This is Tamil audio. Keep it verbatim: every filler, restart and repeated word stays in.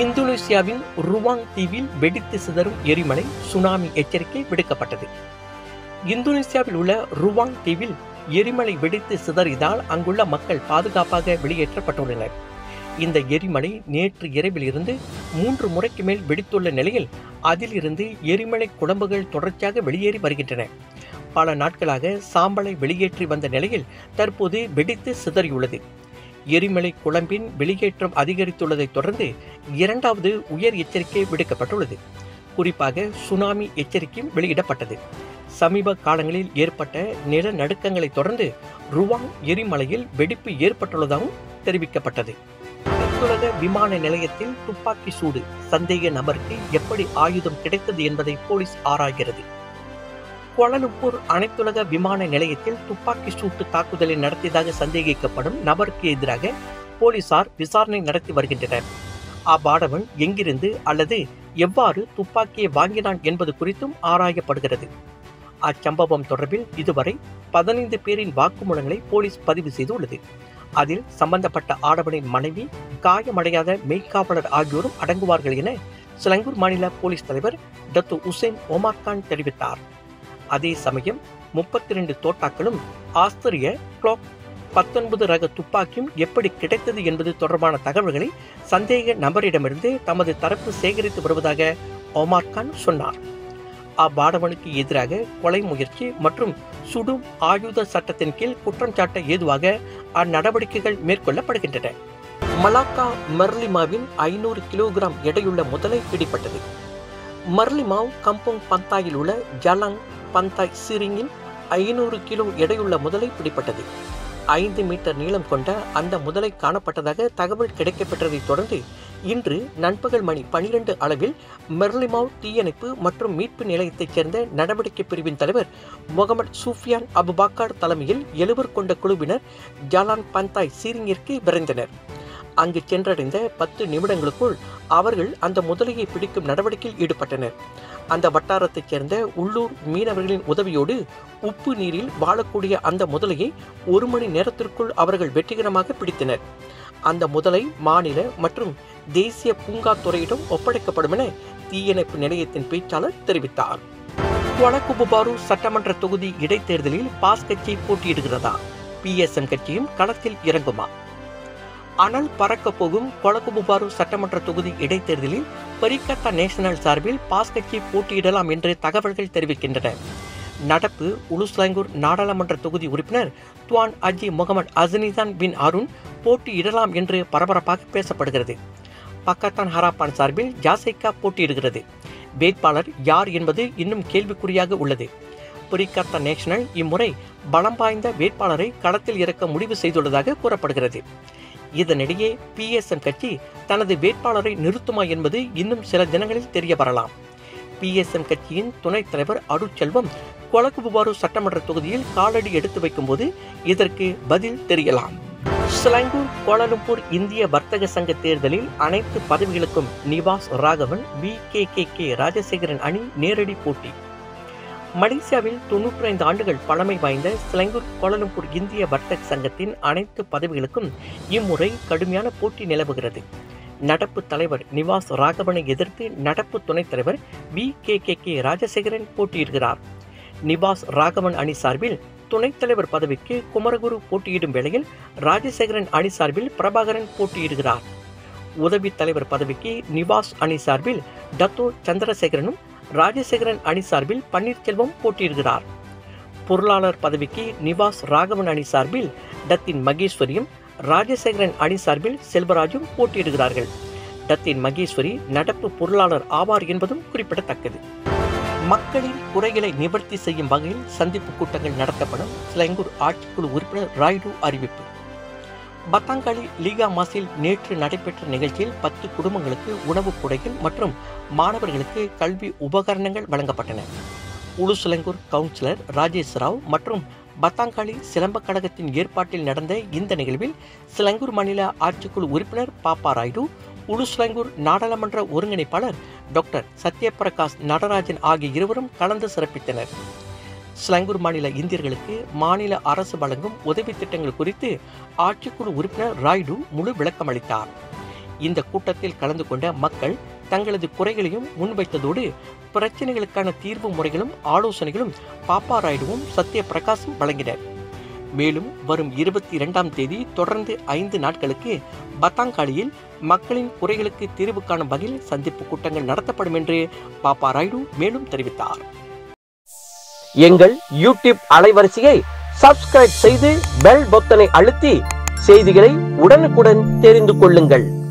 இந்தோனேசியாவின் ருவாங் தீவில் வெடித்து சிதறும் எரிமலை சுனாமி எச்சரிக்கை விடுக்கப்பட்டது. இந்தோனேசியாவில் உள்ள ருவாங் தீவில் எரிமலை வெடித்து சிதறியதால் அங்குள்ள மக்கள் பாதுகாப்பாக வெளியேற்றப்பட்டுள்ளனர். இந்த எரிமலை நேற்று இரவில் இருந்து மூன்று முறைக்கு மேல் வெடித்துள்ள நிலையில் அதிலிருந்து எரிமலை குழம்புகள் தொடர்ச்சியாக வெளியேறி வருகின்றன. பல நாட்களாக சாம்பலை வெளியேற்றி வந்த நிலையில் தற்போது வெடித்து சிதறியுள்ளது. எரிமலை குழம்பின் வெளியேற்றம் அதிகரித்துள்ளதை தொடர்ந்து இரண்டாவது உயர் எச்சரிக்கை விடுக்கப்பட்டுள்ளது. குறிப்பாக சுனாமி எச்சரிக்கையும் வெளியிடப்பட்டது. சமீப காலங்களில் ஏற்பட்ட நிலநடுக்கங்களை தொடர்ந்து ருவாங் எரிமலையில் வெடிப்பு ஏற்பட்டுள்ளதாகவும் தெரிவிக்கப்பட்டது. அனைத்துலக விமான நிலையத்தில் துப்பாக்கி சூடு, சந்தேக நபருக்கு எப்படி ஆயுதம் கிடைத்தது என்பதை போலீஸ் ஆராய்கிறது. கோலாலம்பூர் அனைத்துலக விமான நிலையத்தில் துப்பாக்கி சூட்டு தாக்குதலை நடத்தியதாக சந்தேகிக்கப்படும் நபருக்கு எதிராக போலீசார் விசாரணை நடத்தி வருகின்றனர். அவ்வாடவன் எங்கிருந்து அல்லது எவ்வாறு துப்பாக்கியை வாங்கினான் என்பது குறித்தும் ஆராயப்படுகிறது. அச்சம்பவம் தொடர்பில் இதுவரை பதினைந்து பேரின் வாக்குமூலங்களை போலீஸ் பதிவு செய்துள்ளது. அதில் சம்பந்தப்பட்ட ஆடவனின் மனைவி, காயமடையாத மெய்காவலர் ஆகியோரும் அடங்குவார்கள் என சிலங்கூர் மாநில போலீஸ் தலைவர் டத்து உசேன் ஒமார்கான் தெரிவித்தார். அதே சமயம் முப்பத்தி இரண்டு தோட்டாக்களும் ஆஸ்திரிய கிளாக் பத்தொன்பது ரக துப்பாக்கியும் எப்படி கிடைத்தது என்பது தொடர்பான தகவல்களை சந்தேக நபரிடமிருந்து தமது தரப்பு சேகரித்து வருவதாக ஒமார்கான் சொன்னார். அவ்வாடவனுக்கு எதிராக கொலை முயற்சி மற்றும் சுடும் ஆயுத சட்டத்தின் கீழ் குற்றம் சாட்ட ஏதுவாக அந்நடவடிக்கைகள் மேற்கொள்ளப்படுகின்றன. மலாக்கா மர்லிமாவின் ஐநூறு கிலோகிராம் எடையுள்ள முதலை பிடிப்பட்டது. மர்லிமாவ் கம்போங் பந்தாயில் உள்ள ஜலாங் பந்தாய் சிரிங்கில் ஐநூறு கிலோ எடையுள்ள முதலை பிடிப்பட்டது. ஐந்து மீட்டர் நீளம் கொண்ட அந்த முதலை காணப்பட்டதாக தகவல் கிடைக்கப்பெற்றதை தொடர்ந்து இன்று நண்பகல் மணி பனிரெண்டு அளவில் மெர்லிமாவ் தீயணைப்பு மற்றும் மீட்பு நிலையத்தைச் சேர்ந்த நடவடிக்கை பிரிவின் தலைவர் முகமது சூஃபியான் அபுபாக்கர் தலைமையில் எழுவர் கொண்ட குழுவினர் ஜலான் பந்தாய் சீரிங்கிற்கு விரைந்தனர். அங்கு சென்றடைந்த பத்து நிமிடங்களுக்குள் அவர்கள் அந்த முதலையை பிடிக்கும் நடவடிக்கையில் ஈடுபட்டனர். அந்த வட்டாரத்தைச் சேர்ந்த உள்ளூர் மீனவர்களின் உதவியோடு உப்பு நீரில் வாழக்கூடிய அந்த முதலையை ஒரு மணி நேரத்திற்குள் அவர்கள் வெற்றிகரமாக பிடித்தனர். அந்த முதலை மாநில மற்றும் தேசிய பூங்கா துறையிடம் ஒப்படைக்கப்படும் என தீயணைப்பு நிலையத்தின் பேச்சாளர் தெரிவித்தார். கொலகுபுபாரு சட்டமன்ற தொகுதி இடைத்தேர்தலில் பாஸ் கட்சி போட்டியிடுகிறதா? பி எஸ் எம் கட்சியும் களத்தில் இறங்குமா? அனல் பறக்க போகும் கொலகுபுபாரு சட்டமன்ற தொகுதி இடைத்தேர்தலில் பரிகத்தா நேஷனல் சார்பில் பாஸ் கட்சி போட்டியிடலாம் என்று தகவல்கள் தெரிவிக்கின்றன. நடப்பு உலுஸ்லாங்கூர் நாடாளுமன்ற தொகுதி உறுப்பினர் துவான் அஜி முகமது அசனிதான் பின் அருண் போட்டியிடலாம் என்று பரபரப்பாக பேசப்படுகிறது. பக்கத்தான் ஹராப்பான் சார்பில் ஜாசைக்கா போட்டியிடுகிறது. வேட்பாளர் யார் என்பது இன்னும் கேள்விக்குறியாக உள்ளது. பரிகத்தா நேஷனல் இம்முறை பலம் வாய்ந்த வேட்பாளரை களத்தில் இறக்க முடிவு செய்துள்ளதாக கூறப்படுகிறது. இதனிடையே பி எஸ் எம் கட்சி தனது வேட்பாளரை நிறுத்துமா என்பது இன்னும் சில தினங்களில் தெரிய வரலாம். பி எஸ் எம் கட்சியின் துணைத் தலைவர் அருட்செல்வம் கொலகுபுபாரு சட்டமன்ற தொகுதியில் காலடி எடுத்து வைக்கும் போது இதற்கு பதில் தெரியலாம். சிலாங்கூர் கோலாலம்பூர் இந்திய வர்த்தக சங்க தேர்தலில் அனைத்து பதவிகளுக்கும் Nivas Raghavan V K K K Rajasekaran அணி நேரடி போட்டி. மலேசியாவில் தொன்னூற்றி ஐந்து ஆண்டுகள் பழமை வாய்ந்த சிலாங்கூர் கோலாலம்பூர் இந்திய வர்த்தக சங்கத்தின் அனைத்து பதவிகளுக்கும் இம்முறை கடுமையான போட்டி நிலவுகிறது. நடப்பு தலைவர் நிவாஸ் ராகவனை எதிர்த்து நடப்பு துணைத் தலைவர் V K K K Rajasekaran போட்டியிடுகிறார். நிவாஸ் ராகவன் அணி சார்பில் துணைத் தலைவர் பதவிக்கு குமரகுரு போட்டியிடும் வேளையில் ராஜசேகரன் அணி சார்பில் பிரபாகரன் போட்டியிடுகிறார். உதவி தலைவர் பதவிக்கு நிவாஸ் அணி சார்பில் டத்தோ சந்திரசேகரனும் ராஜசேகரன் அணி சார்பில் பன்னீர்செல்வம் போட்டியிடுகிறார். பொருளாளர் பதவிக்கு நிவாஸ் ராகவன் அணி சார்பில் டத்தின் மகேஸ்வரியும் ராஜசேகரன் அணி சார்பில் செல்வராஜும் போட்டியிடுகிறார்கள். டத்தின் மகேஸ்வரி நடப்பு பொருளாளர் ஆவார் என்பதும் குறிப்பிடத்தக்கது. மக்களின் குறைகளை நிவர்த்தி செய்யும் வகையில் சந்திப்பு கூட்டங்கள் நடத்தப்படும் சிலாங்கூர் ஆட்சிக்குழு உறுப்பினர் ராய்டு அறிவிப்பு. பத்தாங்காலி லீகா மாசில் நேற்று நடைபெற்ற நிகழ்ச்சியில் பத்து குடும்பங்களுக்கு உணவுக் குடைகள் மற்றும் மாணவர்களுக்கு கல்வி உபகரணங்கள் வழங்கப்பட்டன. உலுசுலங்கூர் கவுன்சிலர் ராஜேஷ் ராவ் மற்றும் பத்தாங்காலி சிலம்ப கழகத்தின் ஏற்பாட்டில் நடந்த இந்த நிகழ்வில் சிலாங்கூர் மாநில ஆட்சிக்குழு உறுப்பினர் பாப்பா ராய்டு, உலுசுலங்கூர் நாடாளுமன்ற ஒருங்கிணைப்பாளர் டாக்டர் சத்யபிரகாஷ் நடராஜன் ஆகிய இருவரும் கலந்து சிறப்பித்தனர். சிலாங்கூர் மாநில இந்தியர்களுக்கு மாநில அரசு வழங்கும் உதவி திட்டங்கள் குறித்து ஆட்சிக்குழு உறுப்பினர் ராய்டு முழு விளக்கம் அளித்தார். இந்த கூட்டத்தில் கலந்து கொண்ட மக்கள் தங்களது குறைகளையும் முன்வைத்ததோடு பிரச்சனைகளுக்கான தீர்வு முறைகளும் ஆலோசனைகளும் பாப்பா ராயுடுவும் சத்ய பிரகாஷும் வழங்கினர். மேலும் வரும் இருபத்தி இரண்டாம் தேதி தொடர்ந்து ஐந்து நாட்களுக்கு பத்தாங்காலியில் மக்களின் குறைகளுக்கு தீர்வு காணும் வகையில் சந்திப்பு கூட்டங்கள் நடத்தப்படும் என்று பாப்பா ராயுடு மேலும் தெரிவித்தார். எங்கள் யூடியூப் அலைவரிசையை சப்ஸ்கிரைப் செய்து பெல் பொத்தனை அழுத்தி செய்திகளை உடனுக்குடன் தெரிந்து கொள்ளுங்கள்.